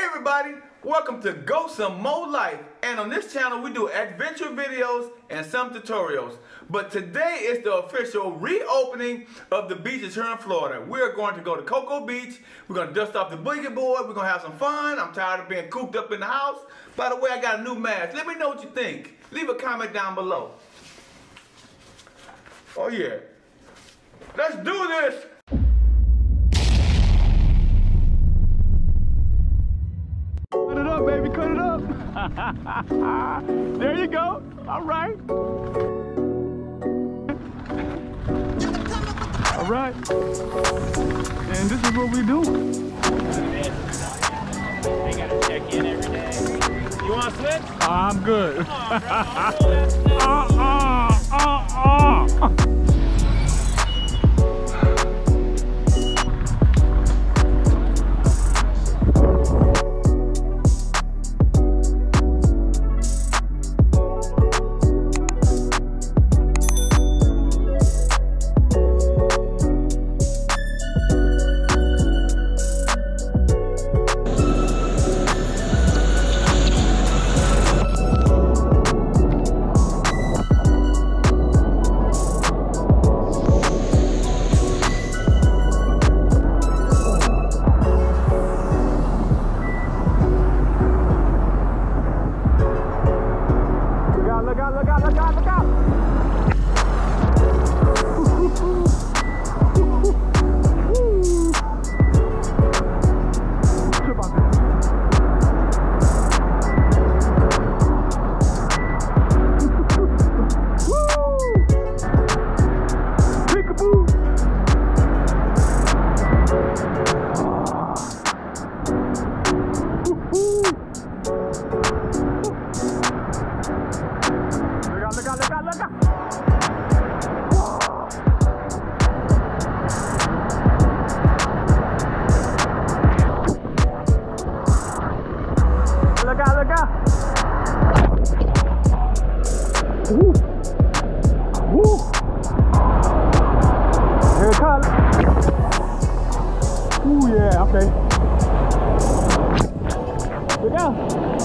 everybody, welcome to Go Some Mo Life, and on this channel we do adventure videos and some tutorials. But today is the official reopening of the beaches here in Florida. We're going to go to Cocoa Beach, we're going to dust off the boogie board, we're going to have some fun. I'm tired of being cooped up in the house. By the way, I got a new mask. Let me know what you think. Leave a comment down below. Oh yeah, let's do this! Cut it up, baby, cut it up. There you go. All right. All right. And this is what we do. They gotta check in every day. You want to switch? I'm good. Ooh, yeah, okay. Look out.